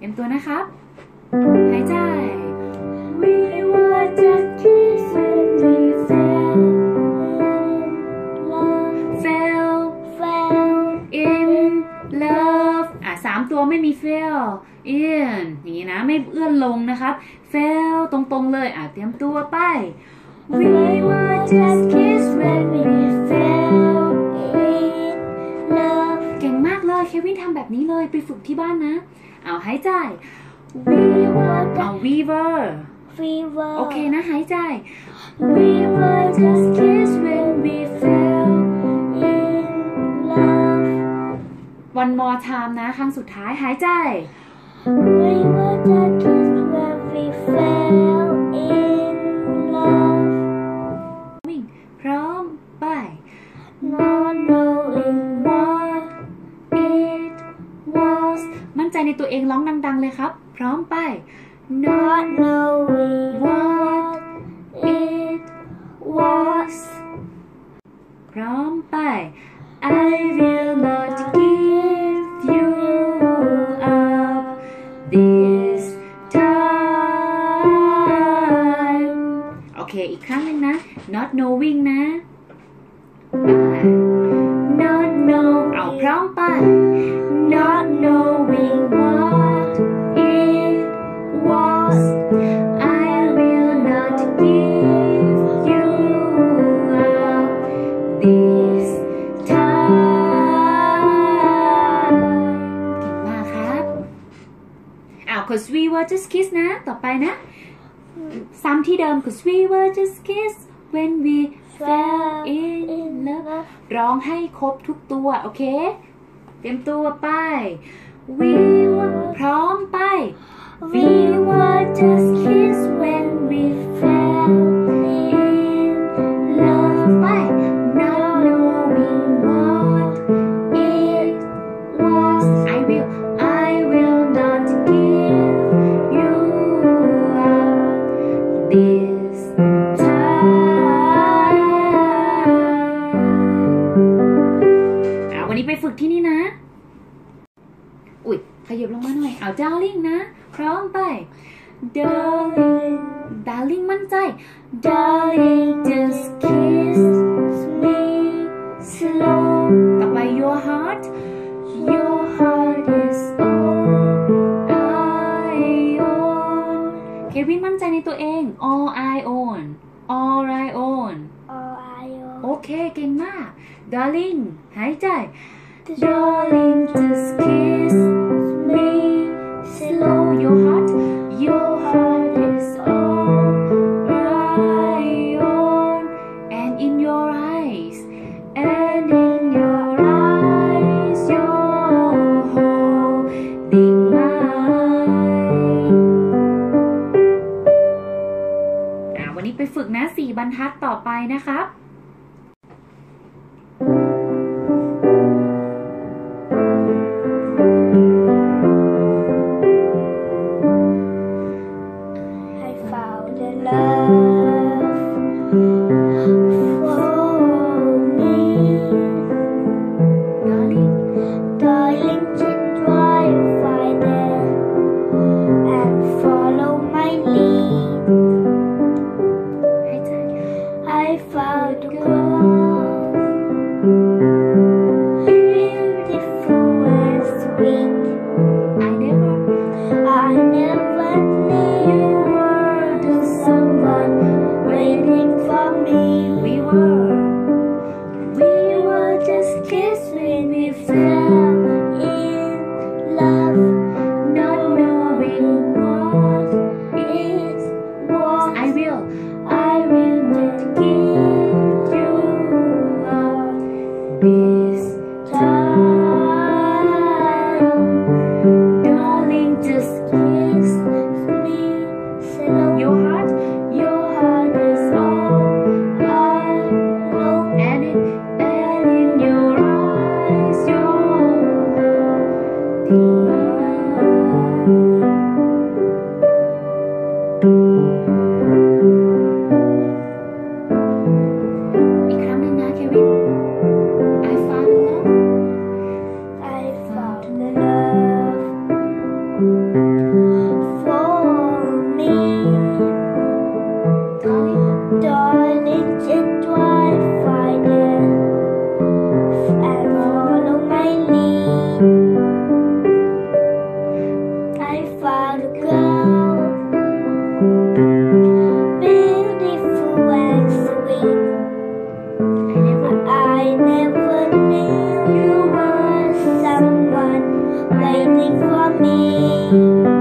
รียมตัวนะครับหายใจ We were just kids when we fell in love 3 ตัวไม่มี fell in อย่างนี้นะไม่เอื้อนลงนะครับ fell ตรงๆเลยเตรียมตัวไป We were just kids when we fell in love เก่งมากเลยเควินทำแบบนี้เลยไปฝึกที่บ้านนะหายใจ We were โอเคนะหายใจ We were just kids when we fell in love One more time นะครั้งสุดท้ายหายใจ We were just kids when we fell in love วิ่งพร้อมไป Not knowing what it was มั่นใจในตัวเองร้องดังๆเลยครับพร้อมไป Not knowing what it was พร้อมไป I will not give you up this time โอเคอีกครั้งหนึ่งนะ not knowing นะ not know พร้อมไป not knowing what it was I will not give you up this time เก่งมากครับ cause we were just kids นะต่อไปนะซ้ำที่เดิม cause we were just kids when we fell in love ร้องให้ครบทุกตัวโอเคเตรียมตัวไป we were พร้อมไป we were just kids when we fell in love ไป not knowing what it was I will not give you up this time วันนี้ไปฝึกที่นี่นะขยับลงมาหน่อยdarling นะพร้อมไป darling มั่นใจ darling just kiss me slow ต่อไป your heart is all I own เควินมั่นใจในตัวเอง all I own โอเคเก่งมาก darling หายใจ darling just kiss me slow your heart is all I own and in your eyes you're holding mine วันนี้ไปฝึกนะ4 บรรทัดต่อไปนะครับ อีกครั้งหนึ่งนะเควิน I found love for me.